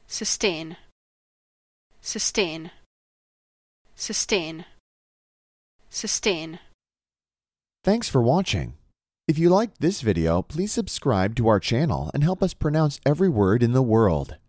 sustain, sustain, sustain, sustain. Thanks for watching. If you liked this video, please subscribe to our channel and help us pronounce every word in the world.